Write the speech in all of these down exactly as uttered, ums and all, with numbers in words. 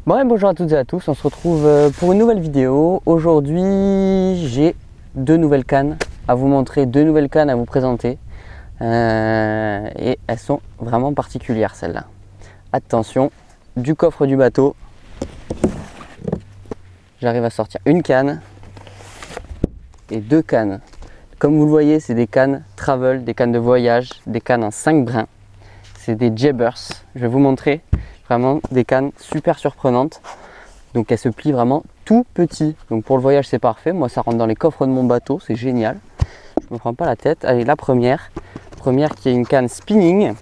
Bon et bonjour à toutes et à tous, on se retrouve pour une nouvelle vidéo. Aujourd'hui j'ai deux nouvelles cannes à vous montrer, deux nouvelles cannes à vous présenter euh, et elles sont vraiment particulières celles-là. Attention, du coffre du bateau, j'arrive à sortir une canne et deux cannes. Comme vous le voyez, c'est des cannes travel, des cannes de voyage, des cannes en cinq brins. C'est des Jabbers, je vais vous montrer. Vraiment des cannes super surprenantes, donc elles se plient vraiment tout petit, donc pour le voyage c'est parfait. Moi ça rentre dans les coffres de mon bateau, c'est génial, je me prends pas la tête. Allez, la première première qui est une canne spinning,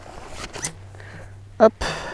hop,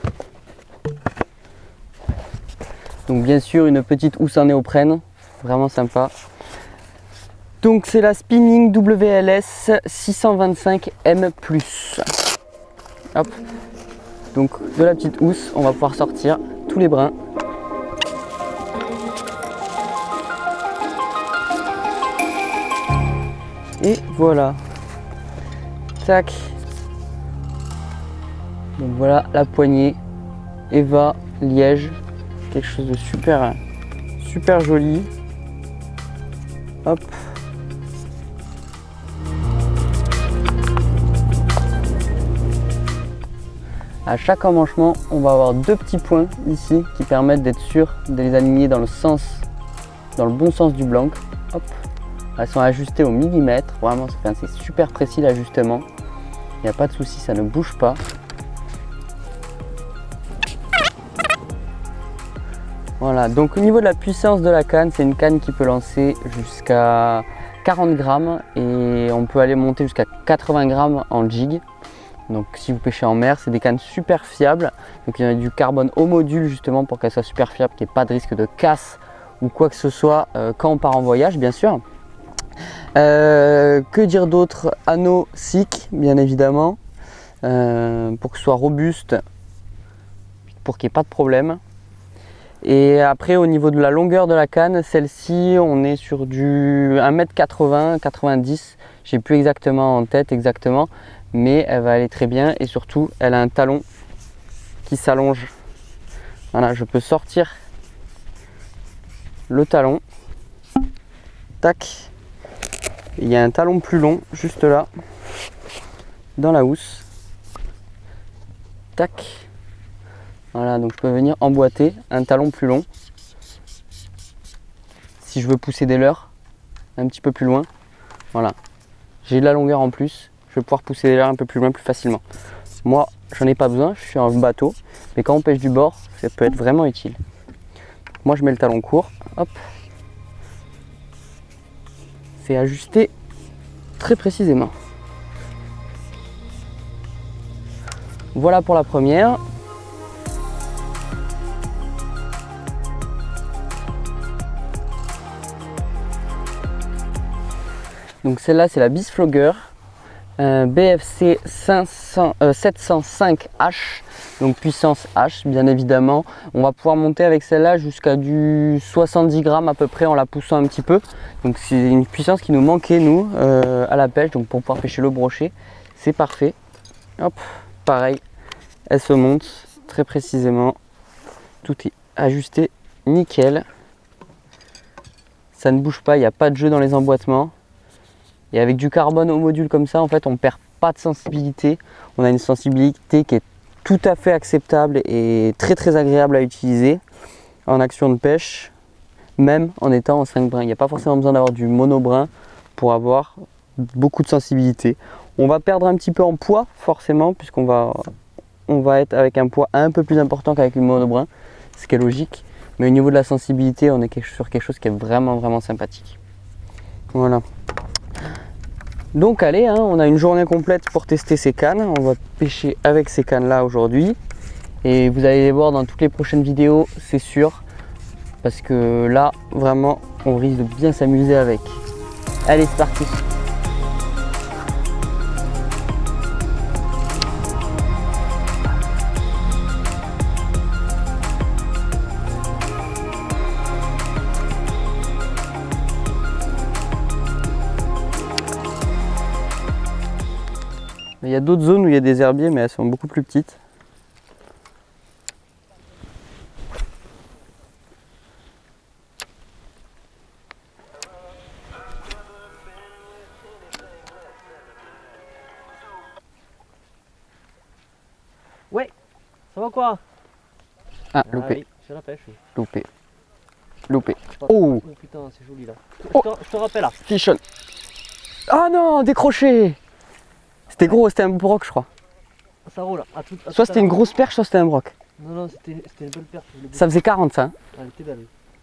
donc bien sûr une petite housse en néoprène, vraiment sympa. Donc c'est la Spinning W L S six cent vingt-cinq M plus, hop. Donc de la petite housse, on va pouvoir sortir tous les brins. Et voilà. Tac. Donc voilà la poignée. Eva, liège. Quelque chose de super, super joli. Hop. À chaque emmanchement, on va avoir deux petits points ici qui permettent d'être sûr de les aligner dans le sens, dans le bon sens du blanc. Hop. Elles sont ajustées au millimètre, vraiment c'est super précis l'ajustement. Il n'y a pas de souci, ça ne bouge pas. Voilà, donc au niveau de la puissance de la canne, c'est une canne qui peut lancer jusqu'à quarante grammes et on peut aller monter jusqu'à quatre-vingts grammes en jig. Donc si vous pêchez en mer, c'est des cannes super fiables. Donc il y a du carbone au module justement pour qu'elles soient super fiables, qu'il n'y ait pas de risque de casse ou quoi que ce soit euh, quand on part en voyage, bien sûr. Euh, que dire d'autre? Anneau S I C bien évidemment, euh, pour que ce soit robuste, pour qu'il n'y ait pas de problème. Et après au niveau de la longueur de la canne, celle-ci on est sur du un mètre quatre-vingts, quatre-vingt-dix, j'ai plus exactement en tête exactement, mais elle va aller très bien et surtout elle a un talon qui s'allonge. Voilà, je peux sortir le talon, tac, il y a un talon plus long juste là dans la housse, tac, voilà, donc je peux venir emboîter un talon plus long si je veux pousser des leurres un petit peu plus loin. Voilà, j'ai de la longueur en plus, je vais pouvoir pousser des leurres un peu plus loin plus facilement. Moi j'en ai pas besoin, je suis en bateau, mais quand on pêche du bord ça peut être vraiment utile. Moi je mets le talon court, hop, c'est ajusté très précisément. Voilà pour la première. Donc celle-là c'est la Bisflogger euh, B F C cinq cents, euh, sept cent cinq H, donc puissance H bien évidemment. On va pouvoir monter avec celle-là jusqu'à du soixante-dix grammes à peu près en la poussant un petit peu. Donc c'est une puissance qui nous manquait nous euh, à la pêche, donc pour pouvoir pêcher le brochet c'est parfait. Hop, pareil, elle se monte très précisément, tout est ajusté nickel, ça ne bouge pas, il n'y a pas de jeu dans les emboîtements. Et avec du carbone au module comme ça, en fait, on perd pas de sensibilité. On a une sensibilité qui est tout à fait acceptable et très très agréable à utiliser en action de pêche, même en étant en cinq brins. Il n'y a pas forcément besoin d'avoir du monobrin pour avoir beaucoup de sensibilité. On va perdre un petit peu en poids forcément, puisqu'on va, on va être avec un poids un peu plus important qu'avec une monobrin, ce qui est logique. Mais au niveau de la sensibilité, on est sur quelque chose qui est vraiment vraiment sympathique. Voilà. Donc allez, hein, on a une journée complète pour tester ces cannes. On va pêcher avec ces cannes là aujourd'hui. Et vous allez les voir dans toutes les prochaines vidéos, c'est sûr. Parce que là, vraiment, on risque de bien s'amuser avec. Allez, c'est parti! Il y a d'autres zones où il y a des herbiers, mais elles sont beaucoup plus petites. bon quoi? Ah, Ah loupé. oui, je fais la pêche. Oui. Loupé. Loupé. Pas- Oh, Oh putain, c'est joli là. Oh. Je, te, je te rappelle là. fish on. Ah non, décroché. C'était gros, c'était un broc, je crois. Ça roule. À tout, à Soit tout c'était à une l'heure. grosse perche, soit c'était un broc. Non, non, c'était c'était une belle perche. Le Ça faisait quarante, ça. Hein. Elle était belle. Oui.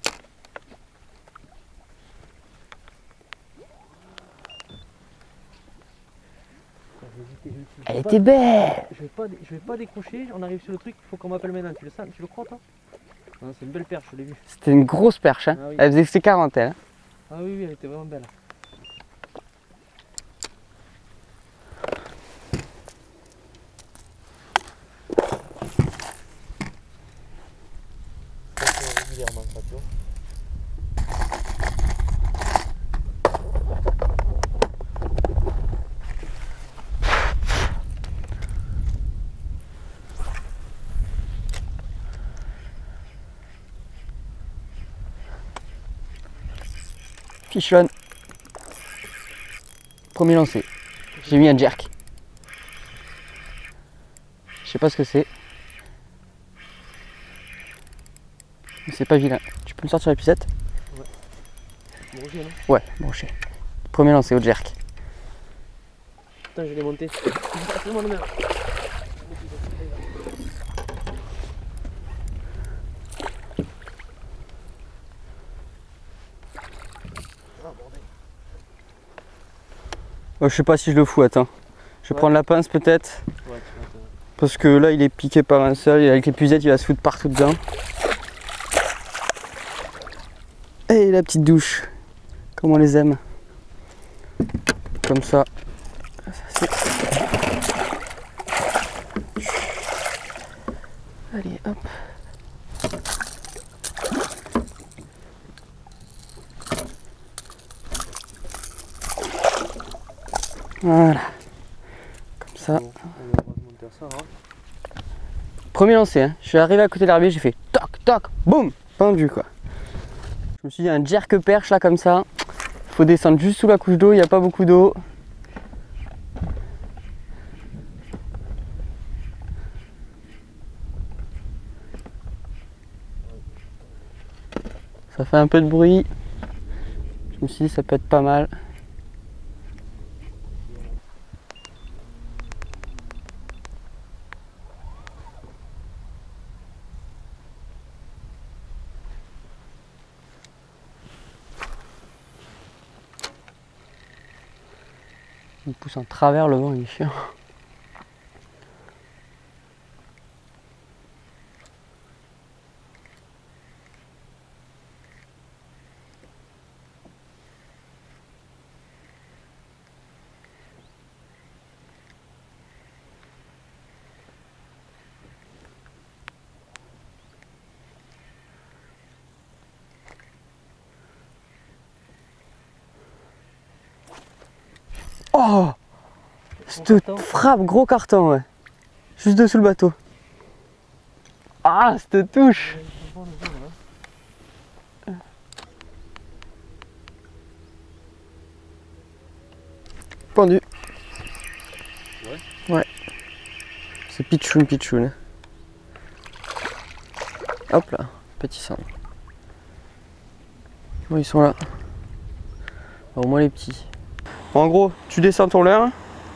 Elle était belle. Je vais pas, je vais pas décrocher. On arrive sur le truc. Il faut qu'on m'appelle maintenant. Tu le sens, tu le crois toi? Non, c'est une belle perche. Je l'ai vue. C'était une grosse perche. Hein. Ah oui. Elle faisait ses quarante, elle. Hein. Ah oui, oui, elle était vraiment belle. Régulièrement, ça, tu vois. Fish on. Premier lancé. J'ai mis un jerk. Je sais pas ce que c'est. Mais c'est pas vilain. Tu peux me sortir la piscette? Brochet, non? Ouais, brochet. Premier lancé au jerk. Putain, je l'ai monté. C'est mon numéro. Oh, je sais pas si je le fous, attends. Je vais Ouais. prendre la pince peut-être. Ouais, tu vois, t'as- Parce que là il est piqué par un seul et avec l'épuisette il va se foutre partout dedans. Et la petite douche. Comme on les aime. Comme ça. Ça, allez hop. Voilà. Comme ça. Bon, on va remonter à ça, hein. Premier lancé, hein. Je suis arrivé à côté de l'herbier, j'ai fait toc toc, boum, pendu quoi. Je me suis dit un jerk perche là comme ça. Faut descendre juste sous la couche d'eau, il n'y a pas beaucoup d'eau. Ça fait un peu de bruit. Je me suis dit ça peut être pas mal. Il me pousse en travers, le vent il est chiant. Oh! Cette carton. frappe, gros carton, ouais. Juste dessous le bateau. Ah, cette touche! Pendu. Ouais. Ouais. C'est pitchoun, pitchoun. Hop là, petit sang. Bon, ils sont là. Au moins les petits. En gros, tu descends ton leurre.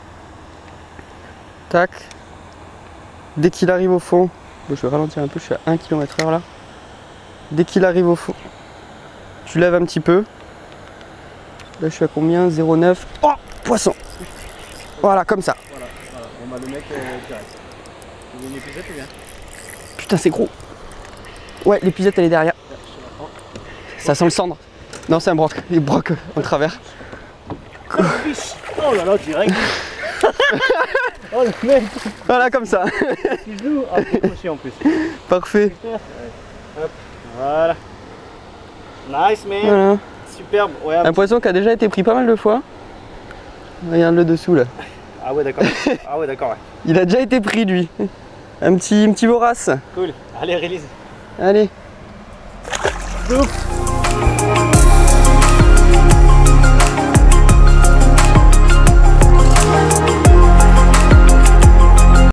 Tac. Dès qu'il arrive au fond, bon, je vais ralentir un peu, je suis à un kilomètre heure là. Dès qu'il arrive au fond, tu lèves un petit peu. Là je suis à combien? zéro virgule neuf. Oh, poisson. Voilà, comme ça. Voilà, voilà. On va le mec euh, direct. Tu veux une épisode ou bien? Putain, c'est gros. Ouais, l'épisode elle est derrière. Là, je te la prends. Ça sent le cendre. Non, c'est un broc. Il broc en travers. Oh, le fiche. Oh là là, direct. Oh le mec Voilà, comme ça. qui joue. Ah, décroché en plus. Parfait. Super. Hop. Voilà. Nice man. Voilà. Superbe. Ouais, Un poisson qui a déjà été pris pas mal de fois. Regarde le dessous là. ah ouais, d'accord. Ah ouais, d'accord. Ouais. Il a déjà été pris lui. Un petit, un petit vorace. Cool. Allez, release. Allez. Go.